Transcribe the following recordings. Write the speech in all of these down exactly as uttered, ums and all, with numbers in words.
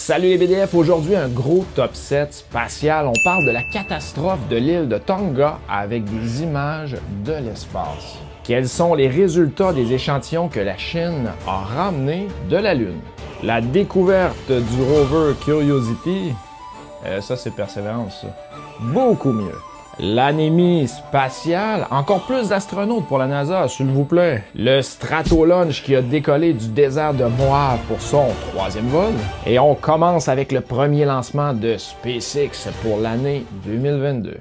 Salut les B D F, aujourd'hui un gros top sept spatial. On parle de la catastrophe de l'île de Tonga avec des images de l'espace. Quels sont les résultats des échantillons que la Chine a ramenés de la Lune? La découverte du rover Curiosity, euh, ça c'est Persévérance, ça. Beaucoup mieux. L'anémie spatiale, encore plus d'astronautes pour la NASA, s'il vous plaît. Le Stratolaunch qui a décollé du désert de Mojave pour son troisième vol. Et on commence avec le premier lancement de SpaceX pour l'année deux mille vingt-deux.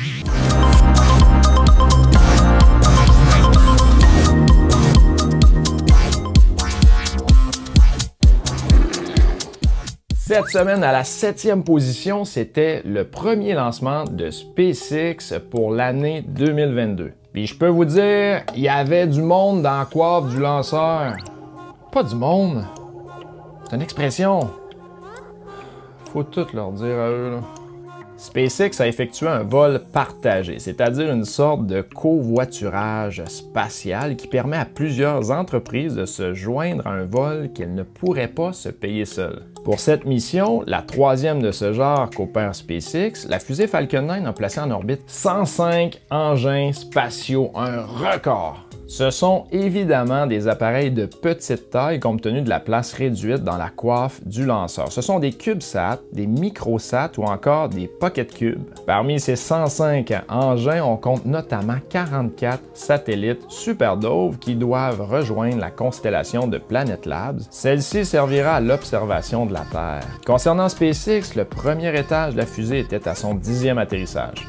Cette semaine, à la septième position, c'était le premier lancement de SpaceX pour l'année deux mille vingt-deux. Puis je peux vous dire, il y avait du monde dans la coiffe du lanceur. Pas du monde. C'est une expression. Faut tout leur dire à eux, là. SpaceX a effectué un vol partagé, c'est-à-dire une sorte de covoiturage spatial qui permet à plusieurs entreprises de se joindre à un vol qu'elles ne pourraient pas se payer seules. Pour cette mission, la troisième de ce genre qu'opère SpaceX, la fusée Falcon neuf a placé en orbite cent cinq engins spatiaux, un record! Ce sont évidemment des appareils de petite taille compte tenu de la place réduite dans la coiffe du lanceur. Ce sont des CubeSat, des MicroSat ou encore des Pocket Cube. Parmi ces cent cinq engins, on compte notamment quarante-quatre satellites SuperDove qui doivent rejoindre la constellation de Planet Labs. Celle-ci servira à l'observation de la Terre. Concernant SpaceX, le premier étage de la fusée était à son dixième atterrissage.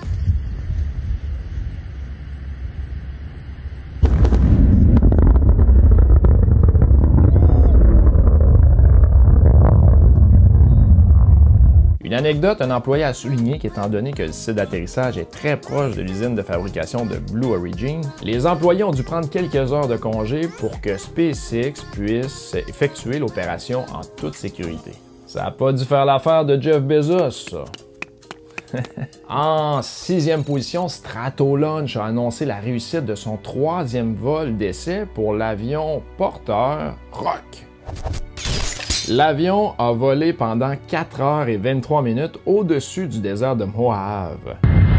Une anecdote, un employé a souligné qu'étant donné que le site d'atterrissage est très proche de l'usine de fabrication de Blue Origin, les employés ont dû prendre quelques heures de congé pour que SpaceX puisse effectuer l'opération en toute sécurité. Ça n'a pas dû faire l'affaire de Jeff Bezos, ça. En sixième position, Stratolaunch a annoncé la réussite de son troisième vol d'essai pour l'avion porteur Rock. L'avion a volé pendant quatre heures et vingt-trois minutes au-dessus du désert de Mojave.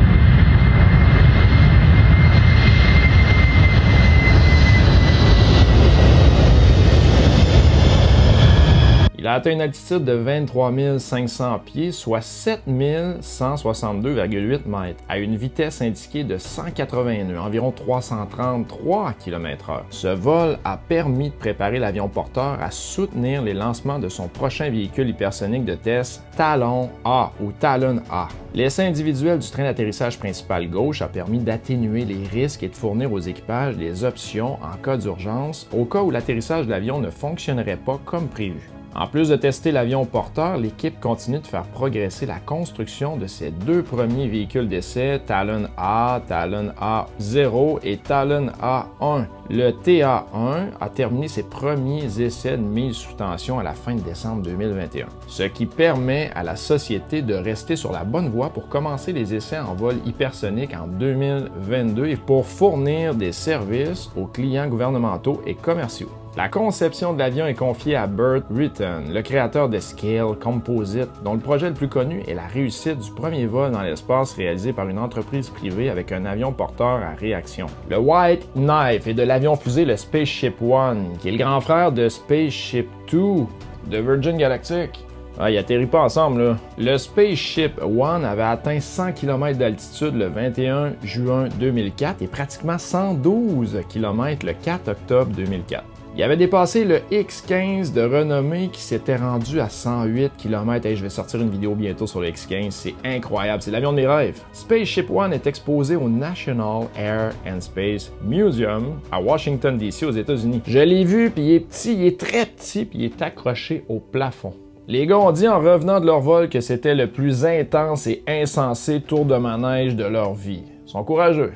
Il a atteint une altitude de vingt-trois mille cinq cents pieds, soit sept mille cent soixante-deux virgule huit mètres, à une vitesse indiquée de cent quatre-vingts nœuds, environ trois cent trente-trois kilomètres heure. Ce vol a permis de préparer l'avion porteur à soutenir les lancements de son prochain véhicule hypersonique de test Talon A ou Talon A. L'essai individuel du train d'atterrissage principal gauche a permis d'atténuer les risques et de fournir aux équipages des options en cas d'urgence, au cas où l'atterrissage de l'avion ne fonctionnerait pas comme prévu. En plus de tester l'avion porteur, l'équipe continue de faire progresser la construction de ses deux premiers véhicules d'essai, Talon A, Talon A zéro et Talon A un. Le T A un a terminé ses premiers essais de mise sous tension à la fin de décembre deux mille vingt et un, ce qui permet à la société de rester sur la bonne voie pour commencer les essais en vol hypersonique en deux mille vingt-deux et pour fournir des services aux clients gouvernementaux et commerciaux. La conception de l'avion est confiée à Burt Rutan, le créateur de Scale Composite, dont le projet le plus connu est la réussite du premier vol dans l'espace réalisé par une entreprise privée avec un avion porteur à réaction. Le White Knife est de l'avion fusée le Spaceship One, qui est le grand frère de Spaceship deux de Virgin Galactic. Ah, ils atterrissent pas ensemble, là. Le Spaceship One avait atteint cent kilomètres d'altitude le vingt et un juin deux mille quatre et pratiquement cent douze kilomètres le quatre octobre deux mille quatre. Il avait dépassé le X quinze de renommée qui s'était rendu à cent huit kilomètres. Hey, je vais sortir une vidéo bientôt sur le X quinze, c'est incroyable, c'est l'avion de mes rêves. Spaceship One est exposé au National Air and Space Museum à Washington D C aux États-Unis. Je l'ai vu, puis il est petit, il est très petit, puis il est accroché au plafond. Les gars ont dit en revenant de leur vol que c'était le plus intense et insensé tour de manège de leur vie. Ils sont courageux.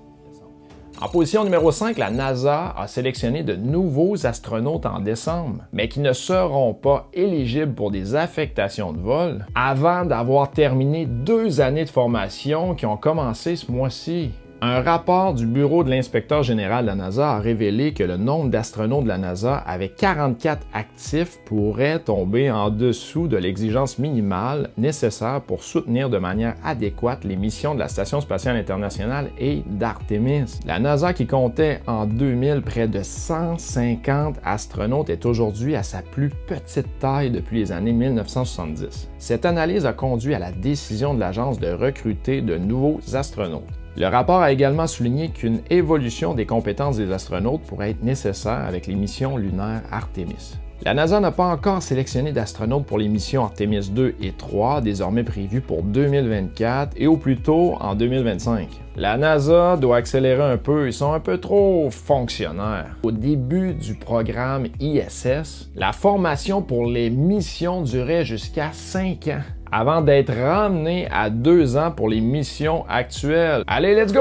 En position numéro cinq, la NASA a sélectionné de nouveaux astronautes en décembre, mais qui ne seront pas éligibles pour des affectations de vol avant d'avoir terminé deux années de formation qui ont commencé ce mois-ci. Un rapport du bureau de l'inspecteur général de la NASA a révélé que le nombre d'astronautes de la NASA avec quarante-quatre actifs pourrait tomber en dessous de l'exigence minimale nécessaire pour soutenir de manière adéquate les missions de la Station spatiale internationale et d'Artemis. La NASA, qui comptait en deux mille près de cent cinquante astronautes, est aujourd'hui à sa plus petite taille depuis les années mille neuf cent soixante-dix. Cette analyse a conduit à la décision de l'agence de recruter de nouveaux astronautes. Le rapport a également souligné qu'une évolution des compétences des astronautes pourrait être nécessaire avec les missions lunaires Artemis. La NASA n'a pas encore sélectionné d'astronautes pour les missions Artemis deux et trois, désormais prévues pour deux mille vingt-quatre et au plus tôt en deux mille vingt-cinq. La NASA doit accélérer un peu, ils sont un peu trop fonctionnaires. Au début du programme I S S, la formation pour les missions durait jusqu'à cinq ans, avant d'être ramené à deux ans pour les missions actuelles. Allez, let's go!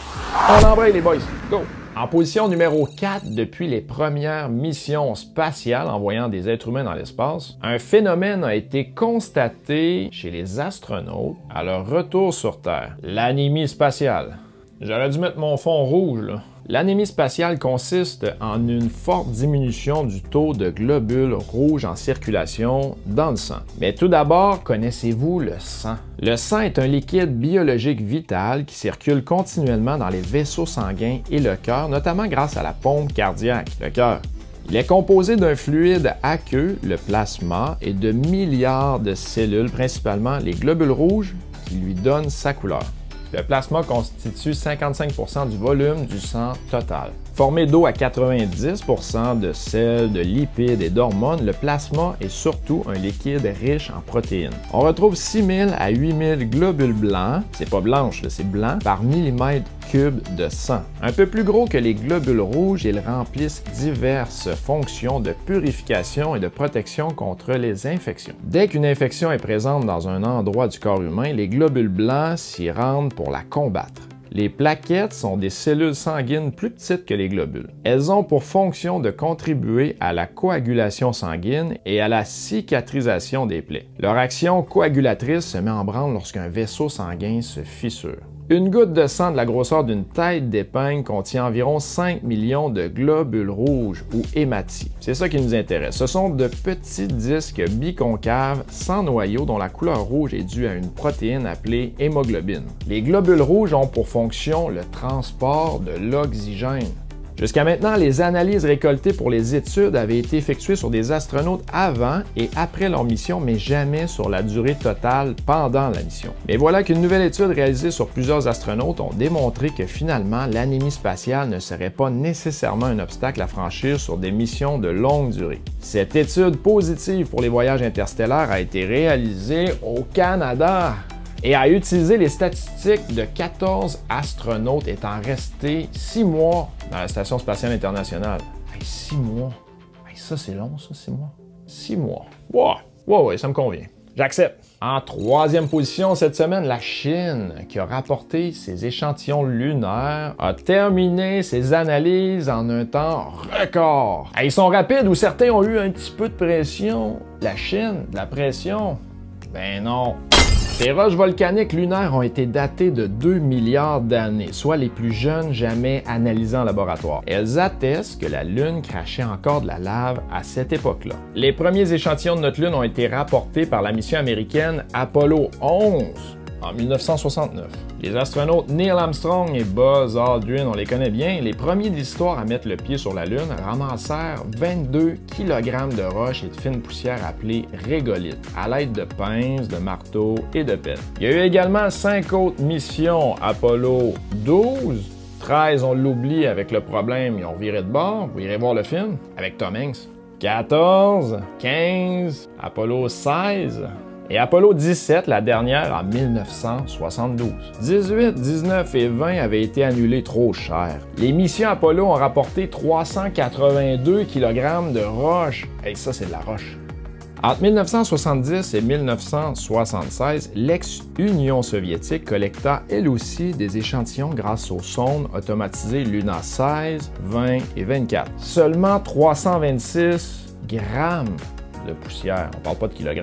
On embraye les boys, go! En position numéro quatre depuis les premières missions spatiales envoyant des êtres humains dans l'espace, un phénomène a été constaté chez les astronautes à leur retour sur Terre, l'anémie spatiale. J'aurais dû mettre mon fond rouge, là. L'anémie spatiale consiste en une forte diminution du taux de globules rouges en circulation dans le sang. Mais tout d'abord, connaissez-vous le sang? Le sang est un liquide biologique vital qui circule continuellement dans les vaisseaux sanguins et le cœur, notamment grâce à la pompe cardiaque, le cœur. Il est composé d'un fluide aqueux, le plasma, et de milliards de cellules, principalement les globules rouges, qui lui donnent sa couleur. Le plasma constitue cinquante-cinq pour cent du volume du sang total. Formé d'eau à quatre-vingt-dix pour cent de sel, de lipides et d'hormones, le plasma est surtout un liquide riche en protéines. On retrouve six mille à huit mille globules blancs, c'est pas blanche, c'est blanc, par millimètre cube de sang. Un peu plus gros que les globules rouges, ils remplissent diverses fonctions de purification et de protection contre les infections. Dès qu'une infection est présente dans un endroit du corps humain, les globules blancs s'y rendent pour la combattre. Les plaquettes sont des cellules sanguines plus petites que les globules. Elles ont pour fonction de contribuer à la coagulation sanguine et à la cicatrisation des plaies. Leur action coagulatrice se met en branle lorsqu'un vaisseau sanguin se fissure. Une goutte de sang de la grosseur d'une tête d'épingle contient environ cinq millions de globules rouges ou hématies. C'est ça qui nous intéresse. Ce sont de petits disques biconcaves sans noyau dont la couleur rouge est due à une protéine appelée hémoglobine. Les globules rouges ont pour fonction le transport de l'oxygène. Jusqu'à maintenant, les analyses récoltées pour les études avaient été effectuées sur des astronautes avant et après leur mission, mais jamais sur la durée totale pendant la mission. Mais voilà qu'une nouvelle étude réalisée sur plusieurs astronautes ont démontré que finalement, l'anémie spatiale ne serait pas nécessairement un obstacle à franchir sur des missions de longue durée. Cette étude positive pour les voyages interstellaires a été réalisée au Canada et a utilisé les statistiques de quatorze astronautes étant restés six mois dans la Station spatiale internationale. Hey, six mois! Hey, ça, c'est long, ça, six mois. Six mois. Ouais, ouais, ouais, ça me convient. J'accepte. En troisième position cette semaine, la Chine, qui a rapporté ses échantillons lunaires, a terminé ses analyses en un temps record. Hey, ils sont rapides ou certains ont eu un petit peu de pression. La Chine, de la pression? Ben non. Ces roches volcaniques lunaires ont été datées de deux milliards d'années, soit les plus jeunes jamais analysées en laboratoire. Elles attestent que la Lune crachait encore de la lave à cette époque-là. Les premiers échantillons de notre Lune ont été rapportés par la mission américaine Apollo onze en mille neuf cent soixante-neuf. Les astronautes Neil Armstrong et Buzz Aldrin, on les connaît bien, les premiers de l'histoire à mettre le pied sur la Lune, ramassèrent vingt-deux kilogrammes de roches et de fines poussières appelées régolithes, à l'aide de pinces, de marteaux et de pelles. Il y a eu également cinq autres missions, Apollo douze, treize, on l'oublie avec le problème, ils ont viré de bord, vous irez voir le film, avec Tom Hanks. quatorze, quinze, Apollo seize, et Apollo dix-sept, la dernière, en mille neuf cent soixante-douze. dix-huit, dix-neuf et vingt avaient été annulés trop cher. Les missions Apollo ont rapporté trois cent quatre-vingt-deux kilogrammes de roche. Hey, ça, c'est de la roche. Entre mille neuf cent soixante-dix et mille neuf cent soixante-seize, l'ex-Union soviétique collecta elle aussi des échantillons grâce aux sondes automatisées Luna seize, vingt et vingt-quatre. Seulement trois cent vingt-six grammes de poussière, on parle pas de kilogrammes.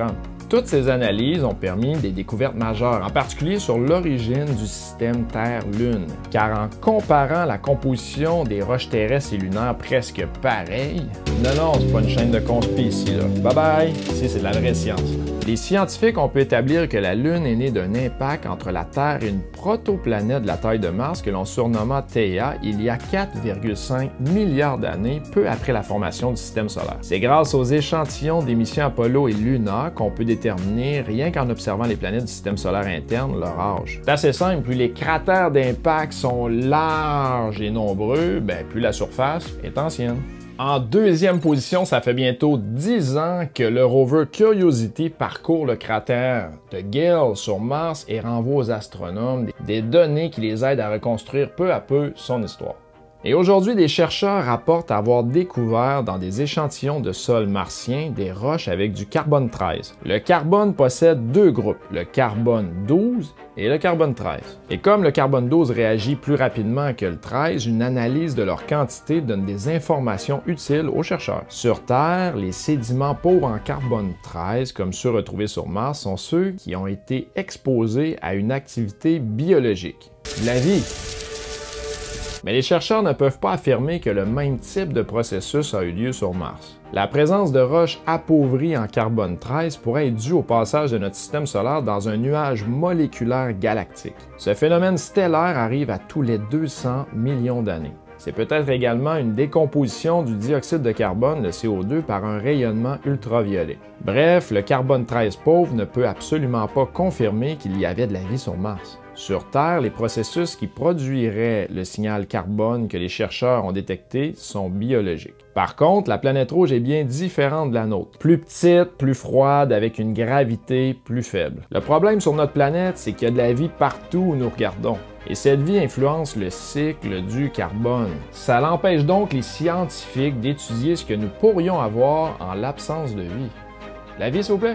Toutes ces analyses ont permis des découvertes majeures, en particulier sur l'origine du système Terre-Lune, car en comparant la composition des roches terrestres et lunaires presque pareilles, non, non, c'est pas une chaîne de conspi ici, là. Bye bye, ici c'est de la vraie science. Les scientifiques ont pu établir que la Lune est née d'un impact entre la Terre et une protoplanète de la taille de Mars que l'on surnomma Theia il y a quatre virgule cinq milliards d'années, peu après la formation du système solaire. C'est grâce aux échantillons des missions Apollo et Luna qu'on peut déterminer, rien qu'en observant les planètes du système solaire interne, leur âge. C'est assez simple, plus les cratères d'impact sont larges et nombreux, ben, plus la surface est ancienne. En deuxième position, ça fait bientôt dix ans que le rover Curiosity parcourt le cratère de Gale sur Mars et renvoie aux astronomes des données qui les aident à reconstruire peu à peu son histoire. Et aujourd'hui, des chercheurs rapportent avoir découvert dans des échantillons de sol martien des roches avec du carbone treize. Le carbone possède deux groupes, le carbone douze et le carbone treize. Et comme le carbone douze réagit plus rapidement que le treize, une analyse de leur quantité donne des informations utiles aux chercheurs. Sur Terre, les sédiments pauvres en carbone treize, comme ceux retrouvés sur Mars, sont ceux qui ont été exposés à une activité biologique, la vie. Mais les chercheurs ne peuvent pas affirmer que le même type de processus a eu lieu sur Mars. La présence de roches appauvries en carbone treize pourrait être due au passage de notre système solaire dans un nuage moléculaire galactique. Ce phénomène stellaire arrive à tous les deux cents millions d'années. C'est peut-être également une décomposition du dioxyde de carbone, le C O deux, par un rayonnement ultraviolet. Bref, le carbone treize pauvre ne peut absolument pas confirmer qu'il y avait de la vie sur Mars. Sur Terre, les processus qui produiraient le signal carbone que les chercheurs ont détecté sont biologiques. Par contre, la planète rouge est bien différente de la nôtre. Plus petite, plus froide, avec une gravité plus faible. Le problème sur notre planète, c'est qu'il y a de la vie partout où nous regardons. Et cette vie influence le cycle du carbone. Ça l'empêche donc les scientifiques d'étudier ce que nous pourrions avoir en l'absence de vie. La vie, s'il vous plaît?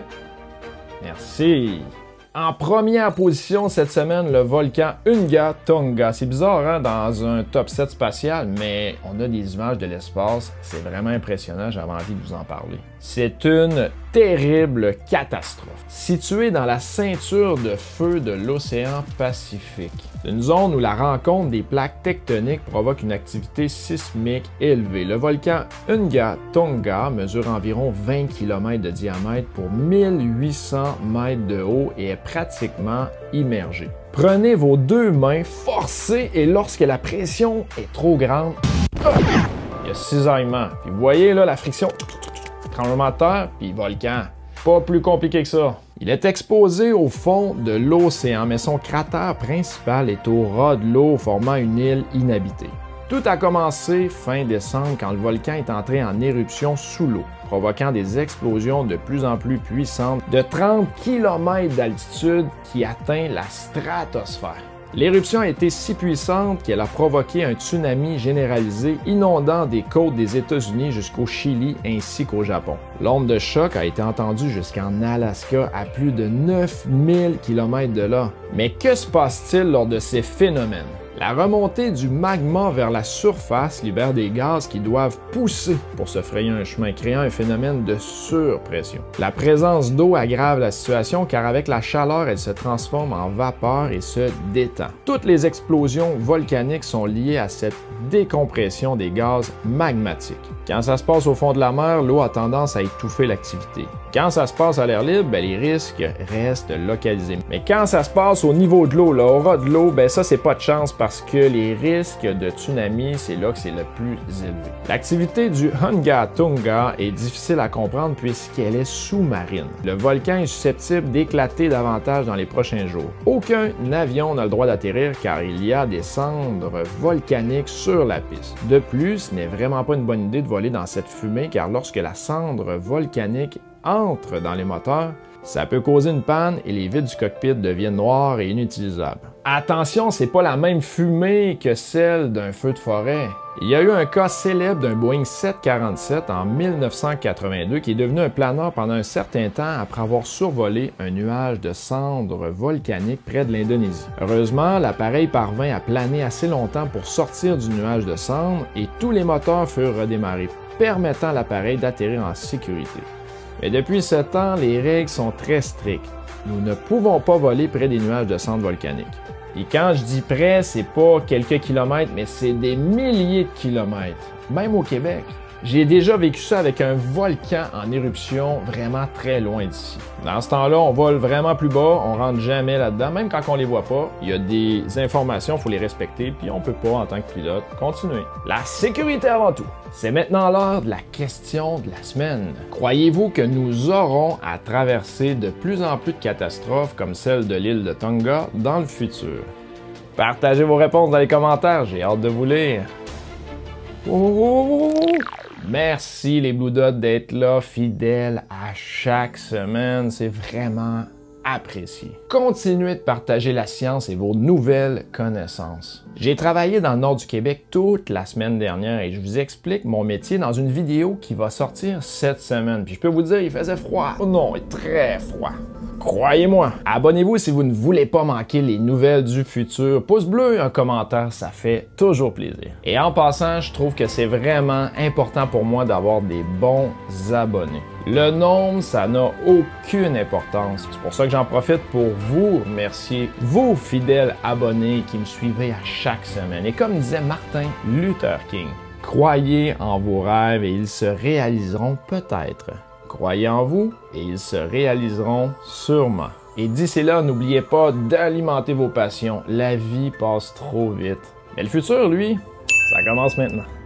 Merci. En première position cette semaine, le volcan Unga Tonga. C'est bizarre, hein, dans un top sept spatial, mais on a des images de l'espace. C'est vraiment impressionnant, j'avais envie de vous en parler. C'est une terrible catastrophe. Située dans la ceinture de feu de l'océan Pacifique. C'est une zone où la rencontre des plaques tectoniques provoque une activité sismique élevée. Le volcan Unga Tonga mesure environ vingt kilomètres de diamètre pour mille huit cents mètres de haut et est pratiquement immergé. Prenez vos deux mains, forcez et lorsque la pression est trop grande, il y a cisaillement. Puis vous voyez là la friction, tremblement de terre, puis volcan. Pas plus compliqué que ça. Il est exposé au fond de l'océan, mais son cratère principal est au ras de l'eau, formant une île inhabitée. Tout a commencé fin décembre quand le volcan est entré en éruption sous l'eau, provoquant des explosions de plus en plus puissantes de trente kilomètres d'altitude qui atteint la stratosphère. L'éruption a été si puissante qu'elle a provoqué un tsunami généralisé inondant des côtes des États-Unis jusqu'au Chili ainsi qu'au Japon. L'onde de choc a été entendue jusqu'en Alaska à plus de neuf mille kilomètres de là. Mais que se passe-t-il lors de ces phénomènes? La remontée du magma vers la surface libère des gaz qui doivent pousser pour se frayer un chemin, créant un phénomène de surpression. La présence d'eau aggrave la situation car avec la chaleur, elle se transforme en vapeur et se détend. Toutes les explosions volcaniques sont liées à cette décompression des gaz magmatiques. Quand ça se passe au fond de la mer, l'eau a tendance à étouffer l'activité. Quand ça se passe à l'air libre, ben, les risques restent localisés. Mais quand ça se passe au niveau de l'eau, là, au ras de l'eau, ben, ça, c'est pas de chance parce que les risques de tsunami, c'est là que c'est le plus élevé. L'activité du Unga Tonga est difficile à comprendre puisqu'elle est sous-marine. Le volcan est susceptible d'éclater davantage dans les prochains jours. Aucun avion n'a le droit d'atterrir car il y a des cendres volcaniques sur la piste. De plus, ce n'est vraiment pas une bonne idée de voler dans cette fumée car lorsque la cendre volcanique entre dans les moteurs, ça peut causer une panne et les vitres du cockpit deviennent noires et inutilisables. Attention, c'est pas la même fumée que celle d'un feu de forêt. Il y a eu un cas célèbre d'un Boeing sept quarante-sept en mille neuf cent quatre-vingt-deux qui est devenu un planeur pendant un certain temps après avoir survolé un nuage de cendres volcaniques près de l'Indonésie. Heureusement, l'appareil parvint à planer assez longtemps pour sortir du nuage de cendres et tous les moteurs furent redémarrés, permettant à l'appareil d'atterrir en sécurité. Mais depuis ce temps, les règles sont très strictes. Nous ne pouvons pas voler près des nuages de cendres volcaniques. Et quand je dis près, c'est pas quelques kilomètres, mais c'est des milliers de kilomètres, même au Québec. J'ai déjà vécu ça avec un volcan en éruption vraiment très loin d'ici. Dans ce temps-là, on vole vraiment plus bas, on rentre jamais là-dedans, même quand on les voit pas. Il y a des informations, il faut les respecter, puis on peut pas, en tant que pilote, continuer. La sécurité avant tout. C'est maintenant l'heure de la question de la semaine. Croyez-vous que nous aurons à traverser de plus en plus de catastrophes comme celle de l'île de Tonga dans le futur? Partagez vos réponses dans les commentaires, j'ai hâte de vous lire. Oh! Merci les Blue Dots d'être là, fidèles à chaque semaine, c'est vraiment apprécié. Continuez de partager la science et vos nouvelles connaissances. J'ai travaillé dans le nord du Québec toute la semaine dernière et je vous explique mon métier dans une vidéo qui va sortir cette semaine. Puis je peux vous dire, il faisait froid. Oh non, il est très froid. Croyez-moi. Abonnez-vous si vous ne voulez pas manquer les nouvelles du futur. Pouce bleu, un commentaire, ça fait toujours plaisir. Et en passant, je trouve que c'est vraiment important pour moi d'avoir des bons abonnés. Le nombre, ça n'a aucune importance. C'est pour ça que j'en profite pour vous remercier, vous fidèles abonnés qui me suivez à chaque semaine. Et comme disait Martin Luther King, croyez en vos rêves et ils se réaliseront peut-être. Croyez en vous et ils se réaliseront sûrement. Et d'ici là, n'oubliez pas d'alimenter vos passions. La vie passe trop vite. Mais le futur, lui, ça commence maintenant.